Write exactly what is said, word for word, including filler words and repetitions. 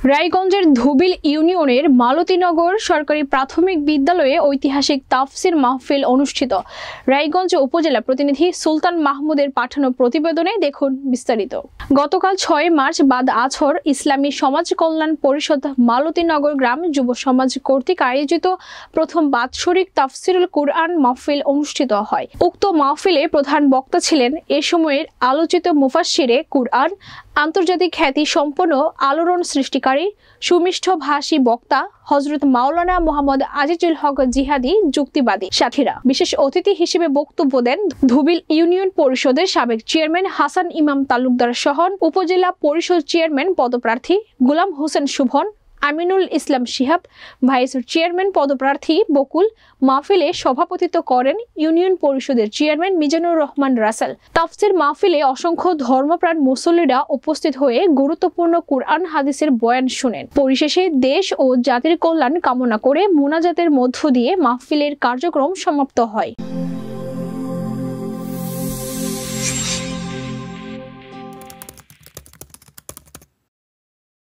রায়গঞ্জের ধুবিল ইউনিয়নের মালতীনগর সরকারি প্রাথমিক বিদ্যালয়ে ঐতিহাসিক তাফসির মাহফিল অনুষ্ঠিত। রায়গঞ্জ উপজেলা প্রতিনিধি সুলতান মাহমুদের পাঠানো প্রতিবেদনে দেখুন বিস্তারিত। গতকাল ছয় মার্চ বাদ আছর ইসলামী সমাজ কল্যাণ পরিষদ মালতীনগর গ্রাম যুব সমাজ কর্তৃক আয়োজিত প্রথম বাৎসরিক তাফসিরুল কুরআন মাহফিল অনুষ্ঠিত হয়। উক্ত মাহফিলে প্রধান বক্তা ছিলেন এ সময়ের আলোচিত মুফাসসিরে কুরআন, আন্তর্জাতিক খ্যাতি সম্পন্ন আলোড়ন সৃষ্টিকারী সুমিষ্ঠ ভাষী বক্তা হযরত মাওলানা মোহাম্মদ আজিজুল হক জিহাদি যুক্তিবাদী সাথীরা। বিশেষ অতিথি হিসেবে বক্তব্য দেন ধুবিল ইউনিয়ন পরিষদের সাবেক চেয়ারম্যান হাসান ইমাম তালুকদার সহ উপজেলা পরিষদ চেয়ারম্যান পদপ্রার্থী গোলাম হোসেন শুভন, আমিনুল ইসলাম শিহাব, ভাইস চেয়ারম্যান পদপ্রার্থী বকুল। মাহফিলে সভাপতিত্ব করেন ইউনিয়ন পরিষদের চেয়ারম্যান মিজানুর রহমান রাসেল। তাফসির মাহফিলে অসংখ্য ধর্মপ্রাণ মুসল্লিরা উপস্থিত হয়ে গুরুত্বপূর্ণ কুরআন হাদিসের বয়ান শুনেন। পরিশেষে দেশ ও জাতির কল্যাণ কামনা করে মুনাজাতের মধ্য দিয়ে মাহফিলের কার্যক্রম সমাপ্ত হয়।